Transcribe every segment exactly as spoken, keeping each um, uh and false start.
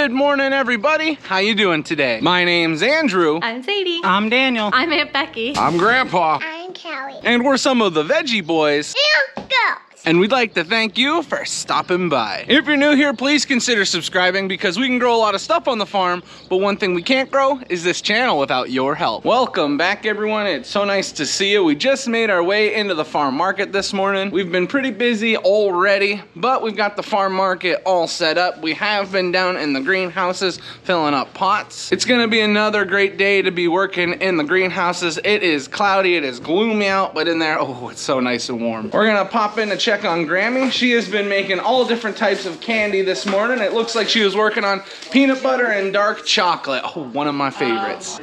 Good morning, everybody. How you doing today? My name's Andrew. I'm Sadie. I'm Daniel. I'm Aunt Becky. I'm Grandpa. I'm Kelly. And we're some of the Veggie Boys. And girls. And we'd like to thank you for stopping by. If you're new here, please consider subscribing because we can grow a lot of stuff on the farm, but one thing we can't grow is this channel without your help. Welcome back, everyone. It's so nice to see you. We just made our way into the farm market this morning. We've been pretty busy already, but we've got the farm market all set up. We have been down in the greenhouses filling up pots. It's gonna be another great day to be working in the greenhouses. It is cloudy, it is gloomy out, but in there, oh, it's so nice and warm. We're gonna pop in to check Check on Grammy. She has been making all different types of candy this morning. It looks like she was working on peanut butter and dark chocolate. Oh, one of my favorites.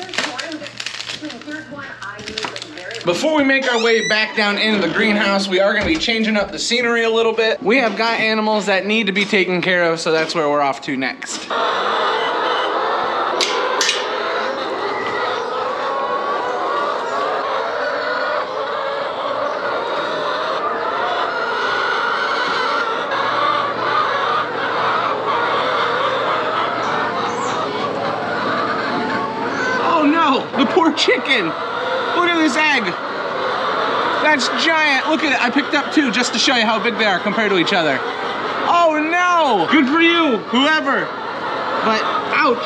Before we make our way back down into the greenhouse, we are going to be changing up the scenery a little bit. We have got animals that need to be taken care of, so that's where we're off to next. The poor chicken. Look at this egg. That's giant. Look at it. I picked up two just to show you how big they are compared to each other. Oh no. Good for you, whoever. But ouch.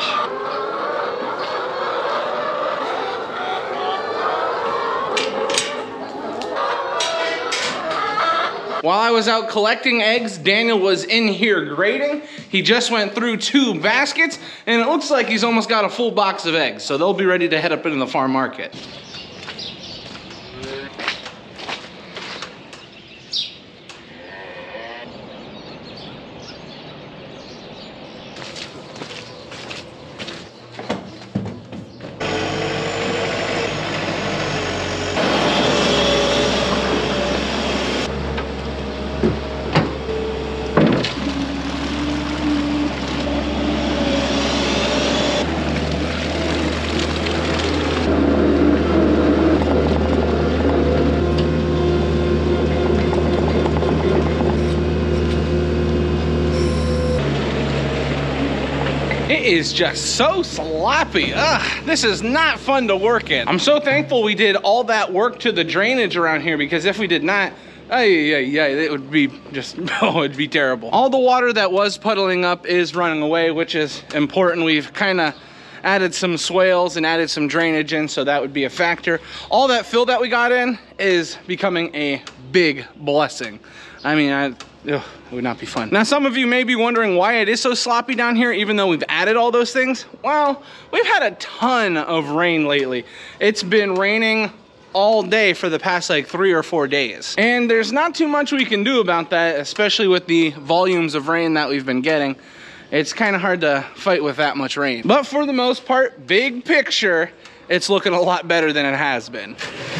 While I was out collecting eggs, Daniel was in here grading. He just went through two baskets, and it looks like he's almost got a full box of eggs, so they'll be ready to head up into the farm market. It is just so sloppy. Ugh, this is not fun to work in. I'm so thankful we did all that work to the drainage around here, because if we did not, oh yeah, yeah, it would be just, oh, it'd be terrible. All the water that was puddling up is running away, which is important. We've kind of added some swales and added some drainage in, so that would be a factor. All that fill that we got in is becoming a big blessing. I mean, I, ugh, it would not be fun. Now, some of you may be wondering why it is so sloppy down here, even though we've added all those things. Well, we've had a ton of rain lately. It's been raining all day for the past like three or four days. And there's not too much we can do about that, especially with the volumes of rain that we've been getting. It's kind of hard to fight with that much rain. But for the most part, big picture, it's looking a lot better than it has been.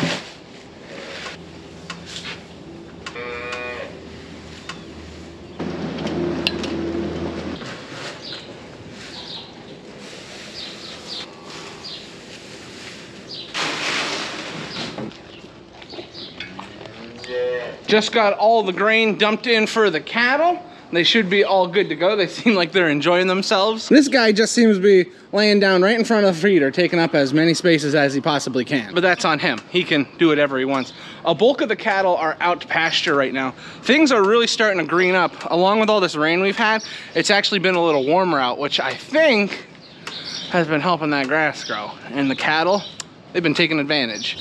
Just got all the grain dumped in for the cattle. They should be all good to go. They seem like they're enjoying themselves. This guy just seems to be laying down right in front of the feeder, taking up as many spaces as he possibly can. But that's on him. He can do whatever he wants. A bulk of the cattle are out to pasture right now. Things are really starting to green up. Along with all this rain we've had, it's actually been a little warmer out, which I think has been helping that grass grow. And the cattle, they've been taking advantage.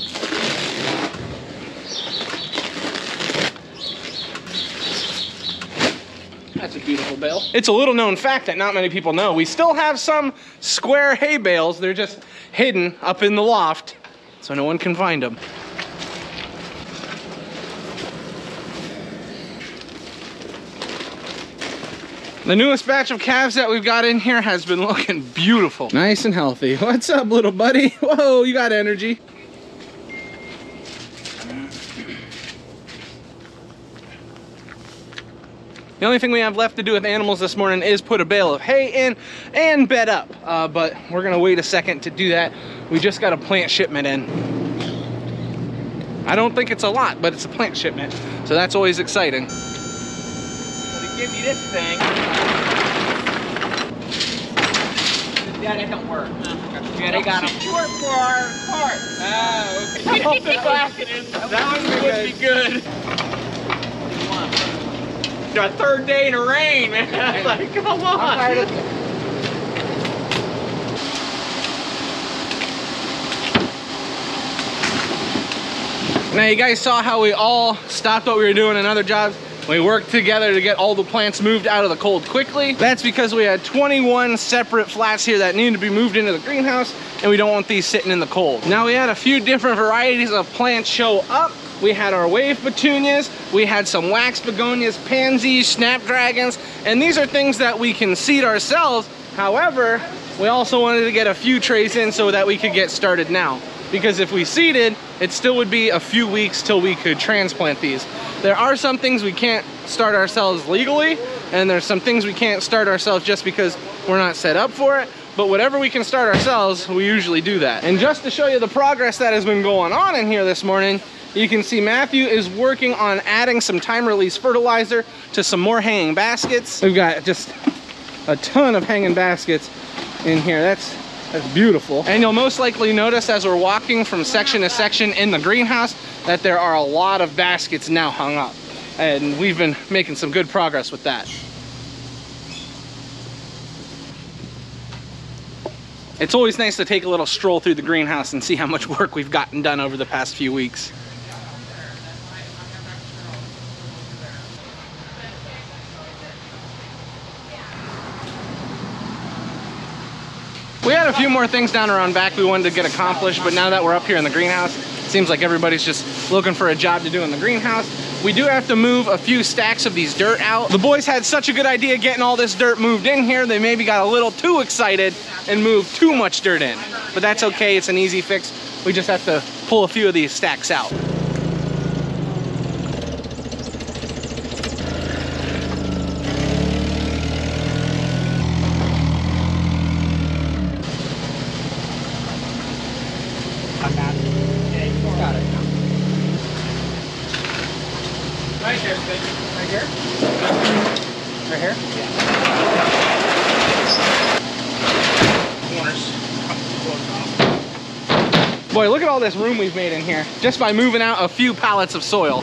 That's a beautiful bale. It's a little known fact that not many people know. We still have some square hay bales. They're just hidden up in the loft, so no one can find them. The newest batch of calves that we've got in here has been looking beautiful. Nice and healthy. What's up, little buddy? Whoa, you got energy. The only thing we have left to do with animals this morning is put a bale of hay in and bed up. Uh, but we're gonna wait a second to do that. We just got a plant shipment in. I don't think it's a lot, but it's a plant shipment, so that's always exciting. So to give you this thing, Yeah, that don't work. Uh, okay. Yeah, they got a port for our cart. Oh, okay. I'll fit back it in. That one would be good. The third day in the rain, man. I was like, come on. Now you guys saw how we all stopped what we were doing in other jobs. We worked together to get all the plants moved out of the cold quickly. That's because we had twenty-one separate flats here that needed to be moved into the greenhouse, and we don't want these sitting in the cold. Now we had a few different varieties of plants show up. We had our wave petunias, we had some wax begonias, pansies, snapdragons, and these are things that we can seed ourselves. However, we also wanted to get a few trays in so that we could get started now. Because if we seeded, it still would be a few weeks till we could transplant these. There are some things we can't start ourselves legally, and there's some things we can't start ourselves just because we're not set up for it. But whatever we can start ourselves, we usually do that. And just to show you the progress that has been going on in here this morning, you can see Matthew is working on adding some time-release fertilizer to some more hanging baskets. We've got just a ton of hanging baskets in here. That's That's beautiful. And you'll most likely notice as we're walking from section to section in the greenhouse that there are a lot of baskets now hung up. And we've been making some good progress with that. It's always nice to take a little stroll through the greenhouse and see how much work we've gotten done over the past few weeks. We had a few more things down around back we wanted to get accomplished, but now that we're up here in the greenhouse, it seems like everybody's just looking for a job to do in the greenhouse. We do have to move a few stacks of these dirt out. The boys had such a good idea getting all this dirt moved in here, they maybe got a little too excited and moved too much dirt in. But that's okay, it's an easy fix. We just have to pull a few of these stacks out. Right here, right here? Right here? Yeah. Boy, look at all this room we've made in here, just by moving out a few pallets of soil.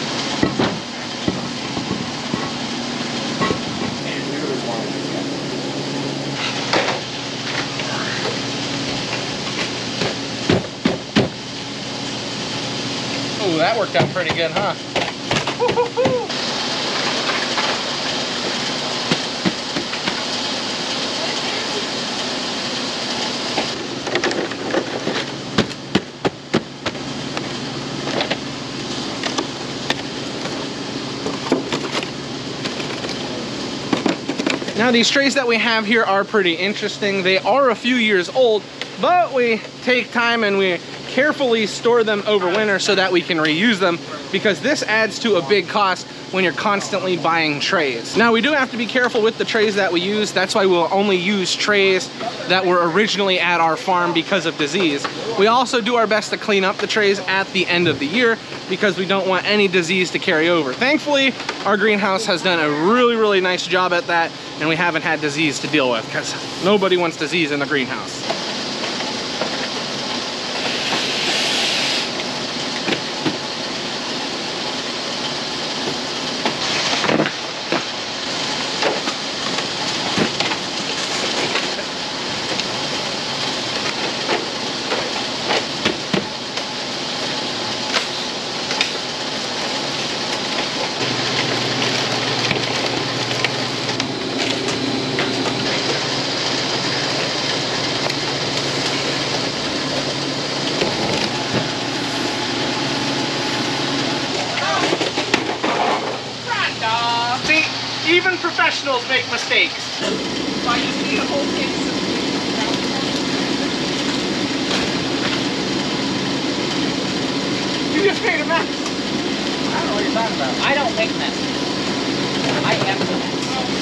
Oh, that worked out pretty good, huh? Woo-hoo-hoo. Now these trays that we have here are pretty interesting. They are a few years old, but we take time and we carefully store them over winter so that we can reuse them, because this adds to a big cost when you're constantly buying trays. Now we do have to be careful with the trays that we use. That's why we'll only use trays that were originally at our farm because of disease. We also do our best to clean up the trays at the end of the year because we don't want any disease to carry over. Thankfully, our greenhouse has done a really, really nice job at that, and we haven't had disease to deal with because nobody wants disease in the greenhouse. Even professionals make mistakes. So I just need a whole case of You just made a mess. I don't know what you're talking about. I don't make messes. I am the mess.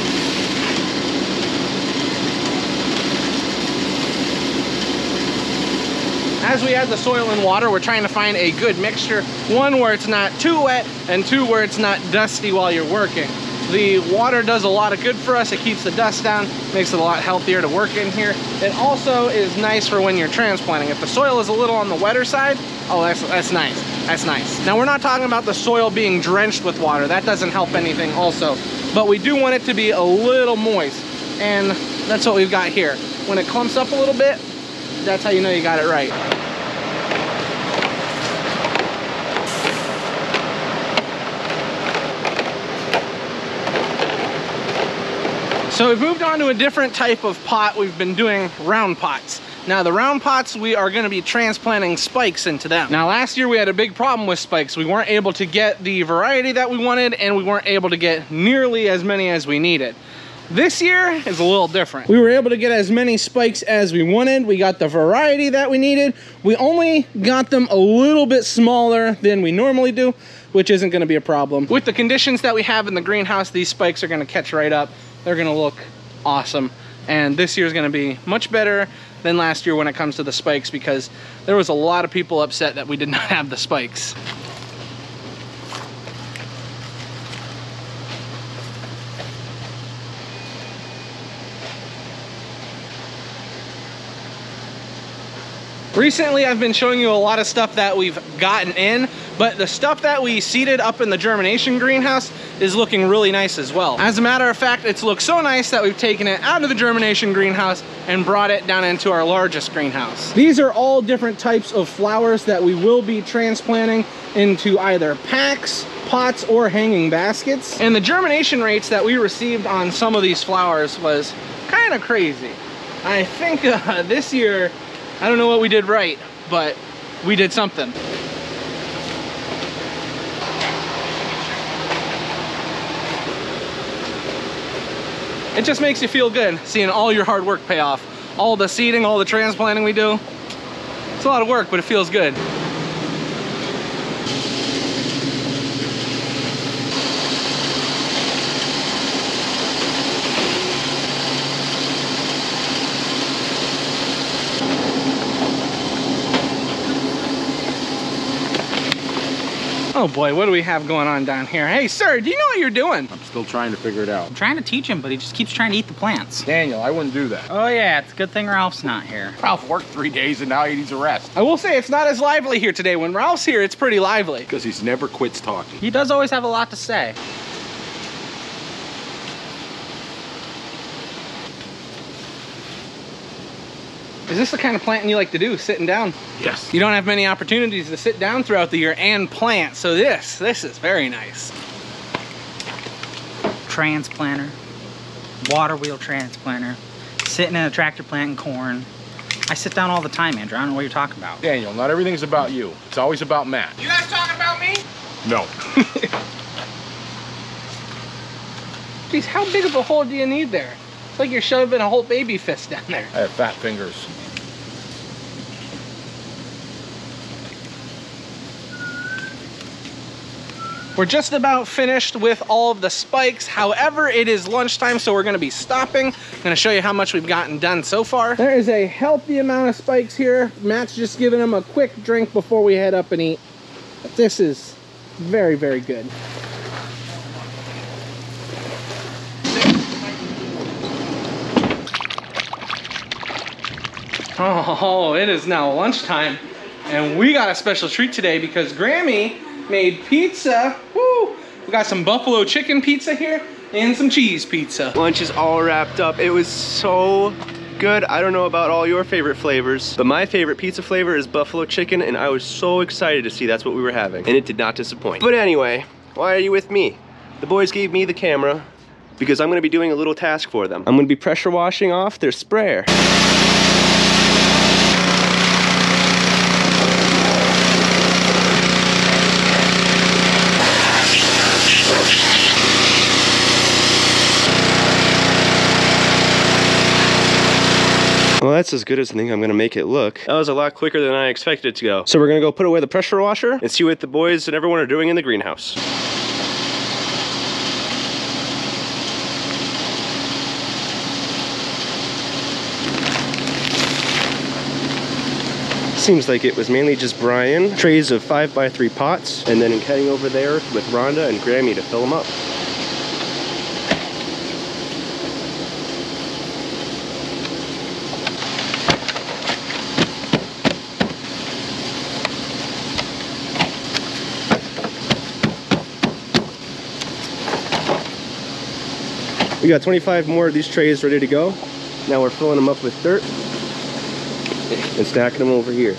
As we add the soil and water, we're trying to find a good mixture. One where it's not too wet, and two where it's not dusty while you're working. The water does a lot of good for us. It keeps the dust down, makes it a lot healthier to work in here. It also is nice for when you're transplanting. If the soil is a little on the wetter side, oh, that's, that's nice, that's nice. Now we're not talking about the soil being drenched with water. That doesn't help anything also, but we do want it to be a little moist, and that's what we've got here. When it clumps up a little bit, that's how you know you got it right. So we've moved on to a different type of pot. We've been doing round pots. Now the round pots, we are gonna be transplanting spikes into them. Now last year we had a big problem with spikes. We weren't able to get the variety that we wanted, and we weren't able to get nearly as many as we needed. This year is a little different. We were able to get as many spikes as we wanted. We got the variety that we needed. We only got them a little bit smaller than we normally do, which isn't gonna be a problem. With the conditions that we have in the greenhouse, these spikes are gonna catch right up. They're gonna look awesome. And this year is gonna be much better than last year when it comes to the spikes, because there was a lot of people upset that we did not have the spikes. Recently, I've been showing you a lot of stuff that we've gotten in, but the stuff that we seeded up in the germination greenhouse is looking really nice as well. As a matter of fact, it's looked so nice that we've taken it out of the germination greenhouse and brought it down into our largest greenhouse. These are all different types of flowers that we will be transplanting into either packs, pots, or hanging baskets. And the germination rates that we received on some of these flowers was kind of crazy. I think uh, this year, I don't know what we did right, but we did something. It just makes you feel good seeing all your hard work pay off. All the seeding, all the transplanting we do. It's a lot of work, but it feels good. Oh boy, what do we have going on down here? Hey sir, do you know what you're doing? I'm still trying to figure it out. I'm trying to teach him, but he just keeps trying to eat the plants. Daniel, I wouldn't do that. Oh yeah, it's a good thing Ralph's not here. Ralph worked three days and now he needs a rest. I will say it's not as lively here today. When Ralph's here, it's pretty lively. Because he's never quits talking. He does always have a lot to say. Is this the kind of planting you like to do, sitting down? Yes. You don't have many opportunities to sit down throughout the year and plant, so this, this is very nice. Transplanter, water wheel transplanter, sitting in a tractor planting corn. I sit down all the time, Andrew. I don't know what you're talking about. Daniel, not everything's about you. It's always about Matt. You guys talking about me? No. Geez, how big of a hole do you need there? It's like you're shoving a whole baby fist down there. I have fat fingers. We're just about finished with all of the spikes. However, it is lunchtime, so we're gonna be stopping. I'm gonna show you how much we've gotten done so far. There is a healthy amount of spikes here. Matt's just giving them a quick drink before we head up and eat. But this is very, very good. Oh, it is now lunchtime, and we got a special treat today because Grammy made pizza. Woo! We got some buffalo chicken pizza here and some cheese pizza. Lunch is all wrapped up. It was so good. I don't know about all your favorite flavors, but my favorite pizza flavor is buffalo chicken, and I was so excited to see that's what we were having, and it did not disappoint. But anyway, why are you with me? The boys gave me the camera because I'm gonna be doing a little task for them. I'm gonna be pressure washing off their sprayer. Well, that's as good as I think I'm gonna make it look. That was a lot quicker than I expected it to go. So we're gonna go put away the pressure washer and see what the boys and everyone are doing in the greenhouse. Seems like it was mainly just Brian. Trays of five by three pots, and then heading over there with Rhonda and Grammy to fill them up. We got twenty-five more of these trays ready to go. Now we're filling them up with dirt and stacking them over here.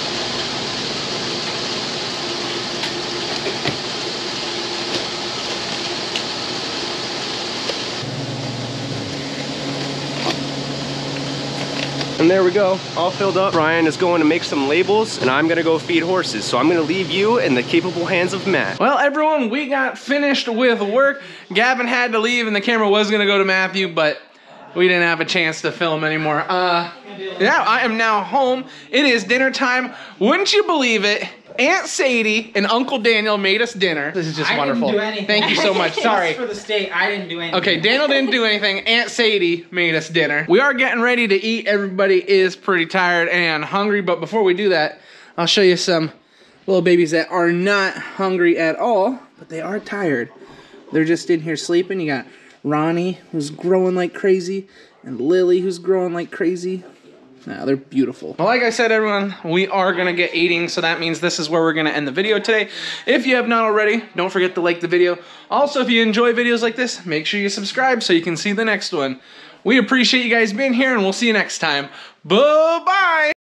And there we go, all filled up. Brian is going to make some labels and I'm gonna go feed horses. So I'm gonna leave you in the capable hands of Matt. Well, everyone, we got finished with work. Gavin had to leave and the camera was gonna go to Matthew, but we didn't have a chance to film anymore. Uh, yeah, I am now home. It is dinner time. Wouldn't you believe it? Aunt Sadie and Uncle Daniel made us dinner. This is just I wonderful. didn't do anything. Thank you so much. Sorry. Just for the state, I didn't do anything. Okay, Daniel didn't do anything. Aunt Sadie made us dinner. We are getting ready to eat. Everybody is pretty tired and hungry, but before we do that, I'll show you some little babies that are not hungry at all, but they are tired. They're just in here sleeping. You got Ronnie, who's growing like crazy, and Lily, who's growing like crazy. Now they're beautiful. Well, like I said, everyone, we are gonna get eating, so that means this is where we're gonna end the video today. If you have not already, don't forget to like the video. Also, if you enjoy videos like this, make sure you subscribe so you can see the next one. We appreciate you guys being here, and we'll see you next time. Bye-bye!